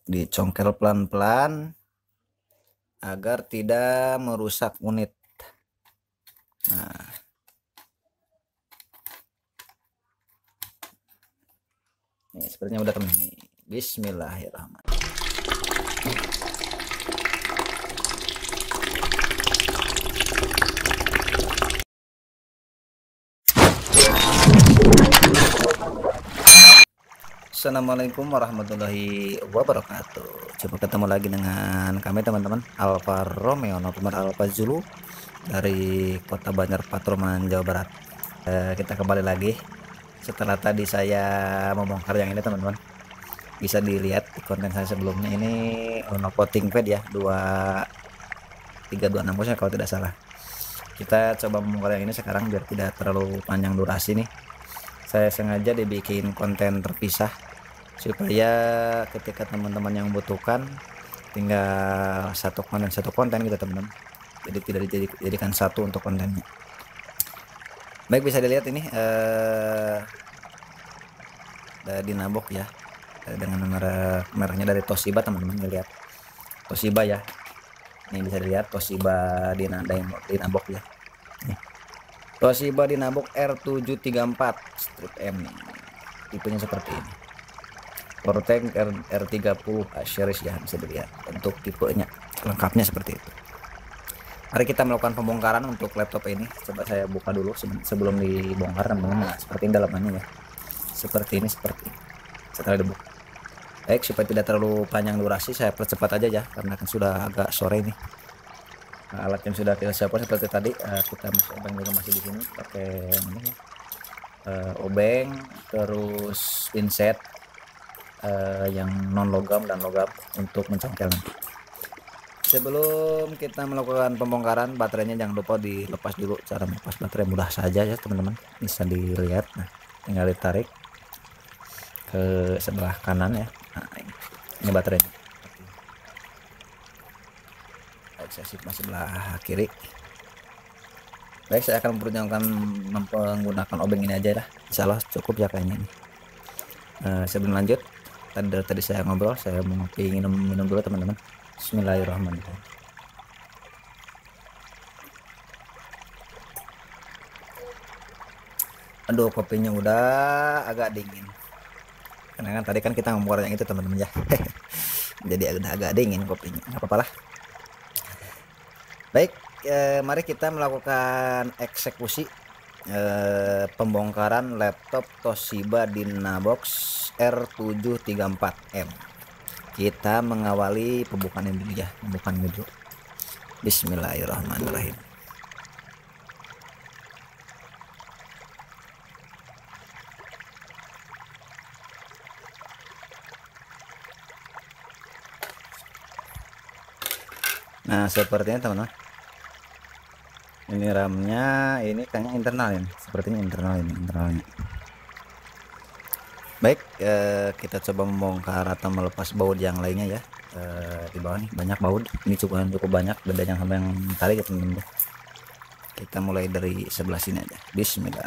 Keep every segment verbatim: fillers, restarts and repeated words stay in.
Dicongkel pelan-pelan agar tidak merusak unit. Nah, ini sepertinya udah teman. Bismillahirrahmanirrahim. Assalamualaikum warahmatullahi wabarakatuh. Coba ketemu lagi dengan kami teman-teman, Alfa Romeo nomor Alfa Zulu dari Kota Banjar Patroman, Jawa Barat. Eh, kita kembali lagi setelah tadi saya membongkar yang ini teman-teman. Bisa dilihat di konten saya sebelumnya, ini Uno Potting Pad ya, dua tiga dua enam kalau tidak salah. Kita coba membongkar yang ini sekarang biar tidak terlalu panjang durasi nih. Saya sengaja dibikin konten terpisah supaya ketika teman-teman yang membutuhkan tinggal satu konten satu konten gitu teman-teman, jadi tidak dijadikan satu untuk kontennya. Baik, bisa dilihat ini eh, di nabok ya, dengan merek merahnya dari Toshiba teman-teman. Lihat Toshiba ya, ini bisa dilihat Toshiba di, di nabok ya, nih Toshiba di nabok R tujuh tiga empat strip M nih, tipenya seperti ini. Porteng R tiga puluh series ya, bisa dilihat untuk tipenya lengkapnya seperti itu. Mari kita melakukan pembongkaran untuk laptop ini. Coba saya buka dulu sebelum dibongkar teman-teman. Nah, seperti ini dalamannya ya, seperti ini seperti ini. Setelah dibuka, baik, supaya tidak terlalu panjang durasi saya percepat aja ya, karena kan sudah agak sore ini. Nah, alat yang sudah kita siapkan seperti tadi, uh, kita masuk obeng juga masih di sini pakai ini uh, obeng, terus pinset Uh, yang non logam dan logam untuk mencongkel nanti. Sebelum kita melakukan pembongkaran, baterainya jangan lupa dilepas dulu. Cara melepas baterai mudah saja ya teman-teman, bisa dilihat. Nah, tinggal ditarik ke sebelah kanan ya. Nah, ini, ini baterainya. Baik, saya simpan sebelah kiri. Baik, saya akan memperjuangkan menggunakan obeng ini aja lah. Insya Allah cukup ya kayaknya ini. Uh, sebelum lanjut, tadi tadi saya ngobrol, saya mau minum minum dulu teman-teman. Bismillahirrahmanirrahim. Aduh, kopinya udah agak dingin, karena kan tadi kan kita ngobrol yang itu teman-teman ya. Jadi udah agak dingin kopinya, nggak apa-apa lah. Baik, eh, mari kita melakukan eksekusi eh, pembongkaran laptop Toshiba Dynabox R tujuh tiga empat M. Kita mengawali pembukaan ini dulu ya, pembukaan dulu. Bismillahirrahmanirrahim. Nah, sepertinya teman-teman, ini RAM-nya, ini kayaknya internal ini, sepertinya internal ini internalnya. Baik, eh, kita coba membongkar atau melepas baut yang lainnya ya. Eh, di bawah nih banyak baut, ini cukup cukup banyak, beda yang sama yang tadi ya teman-teman. Kita mulai dari sebelah sini aja. Bismillah.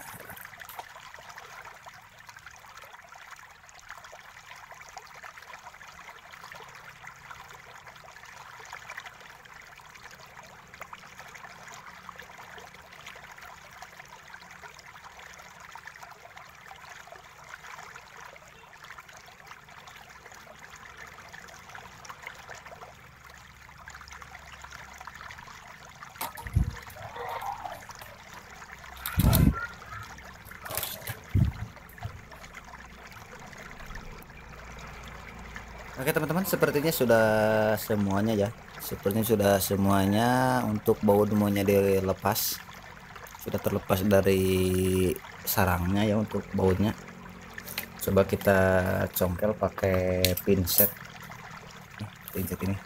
Oke teman-teman, sepertinya sudah semuanya ya, sepertinya sudah semuanya untuk baut semuanya dilepas, sudah terlepas dari sarangnya ya untuk bautnya. Coba kita congkel pakai pinset, pinset ini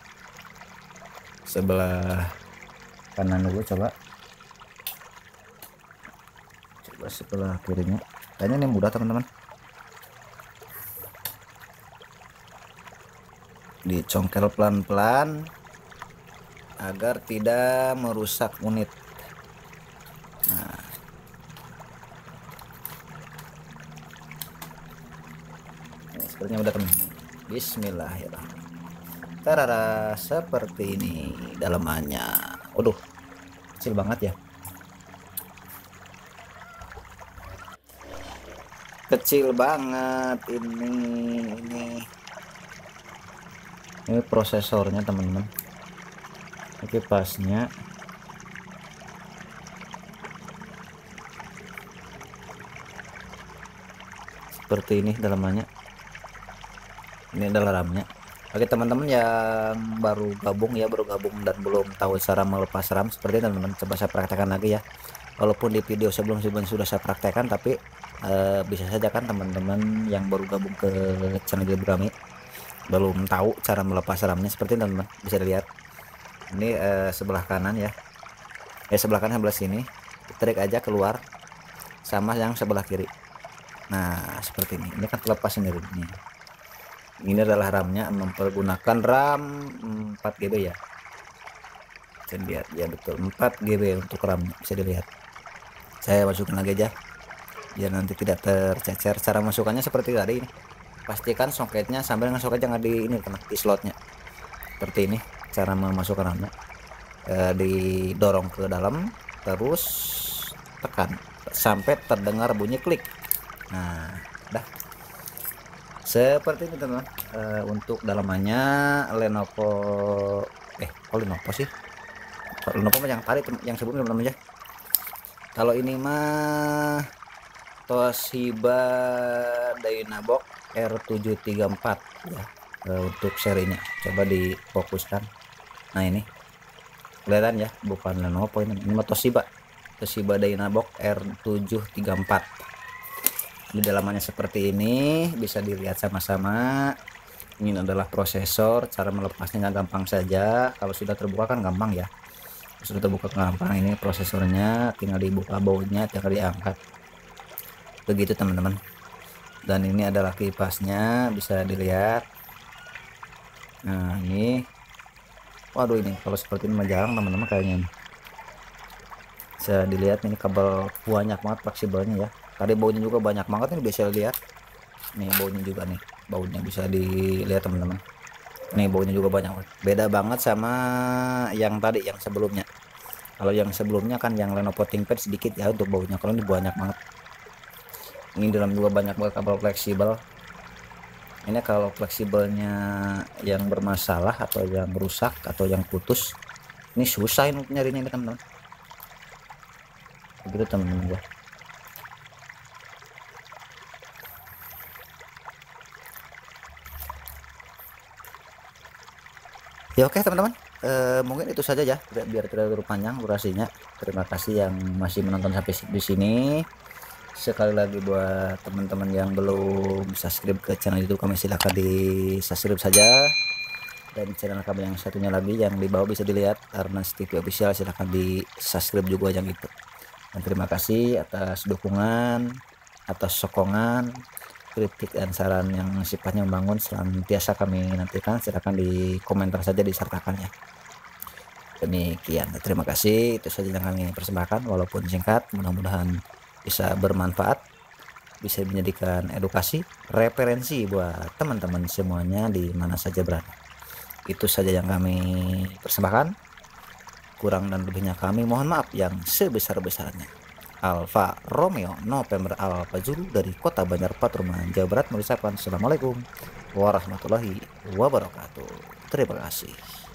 sebelah kanan dulu, coba coba sebelah kirinya, kayaknya ini mudah teman-teman. Dicongkel pelan-pelan agar tidak merusak unit. Nah, ini sepertinya udah teman. Bismillahirrahmanirrahim. Tarara, seperti ini dalamannya. Waduh, kecil banget ya. Kecil banget ini ini. Ini prosesornya teman-teman. Oke, pasnya. Seperti ini dalamannya. Ini adalah RAM-nya. Oke teman-teman yang baru gabung ya, baru gabung dan belum tahu cara melepas RAM seperti teman-teman, coba saya praktekkan lagi ya. Walaupun di video sebelum sebelum sudah saya praktekkan, tapi eh, bisa saja kan teman-teman yang baru gabung ke channel Gilbrami belum tahu cara melepas RAM-nya. Seperti teman-teman bisa dilihat ini eh, sebelah kanan ya, eh sebelah kanan sebelah sini, tarik aja keluar, sama yang sebelah kiri. Nah seperti ini, ini kan terlepas sendiri ini. Ini adalah RAM-nya, mempergunakan RAM empat G B ya. Bisa dilihat ya, betul empat G B untuk RAM, bisa dilihat. Saya masukkan lagi aja biar nanti tidak tercecer. Cara masukkannya seperti tadi ini. Pastikan soketnya sambil dengan soket jangan di ini kena di slotnya. Seperti ini cara memasukkan RAM-nya. E, didorong ke dalam terus tekan sampai terdengar bunyi klik. Nah, dah. Seperti ini teman-teman. E, untuk dalamannya Lenovo eh oh Lenovo sih. Lenovo yang tadi yang sebelumnya teman-teman ya. Kalau ini mah Toshiba Dynabook R tujuh tiga empat ya, e, untuk serinya. Coba difokuskan. Nah ini kelihatan ya, bukan Lenovo ini, ini mah Toshiba Toshiba Dynabook R tujuh tiga empat. Di dalamannya seperti ini, bisa dilihat sama-sama. Ini adalah prosesor. Cara melepasnya nggak gampang saja. Kalau sudah terbuka kan gampang ya, sudah terbuka gampang. Ini prosesornya, tinggal dibuka bautnya, tinggal diangkat begitu teman-teman. Dan ini adalah kipasnya, bisa dilihat. Nah ini, waduh ini kalau seperti ini jarang teman-teman kayaknya. Bisa dilihat ini kabel banyak banget fleksibelnya ya. Tadi baunya juga banyak banget, ini bisa dilihat. Nih baunya juga nih, baunya bisa dilihat teman-teman. Nih baunya juga banyak banget. Beda banget sama yang tadi, yang sebelumnya. Kalau yang sebelumnya kan yang Lenovo ThinkPad sedikit ya untuk baunya, kalau ini banyak banget. Ini dalam juga banyak banget kabel fleksibel. Ini kalau fleksibelnya yang bermasalah atau yang rusak atau yang putus, ini susah ini nyarinya ini teman-teman. Begitu teman-teman ya. Ya oke teman-teman, e, mungkin itu saja ya, biar tidak terlalu panjang durasinya. Terima kasih yang masih menonton sampai di sini. Sekali lagi buat teman-teman yang belum subscribe ke channel YouTube kami, silahkan di subscribe saja. Dan channel kami yang satunya lagi yang di bawah bisa dilihat, Arnas T V Official, silahkan di subscribe juga yang itu. Dan terima kasih atas dukungan, atas sokongan, kritik dan saran yang sifatnya membangun senantiasa kami nantikan. Silahkan di komentar saja, disertakan ya. Demikian, terima kasih. Itu saja yang kami persembahkan, walaupun singkat, mudah-mudahan bisa bermanfaat, bisa menjadikan edukasi, referensi buat teman-teman semuanya di mana saja berada. Itu saja yang kami persembahkan. Kurang dan lebihnya kami mohon maaf yang sebesar-besarnya. Alfa Romeo November Alfa Zulu dari Kota Banjar Paturuman, Jawa Barat mengucapkan Assalamualaikum warahmatullahi wabarakatuh. Terima kasih.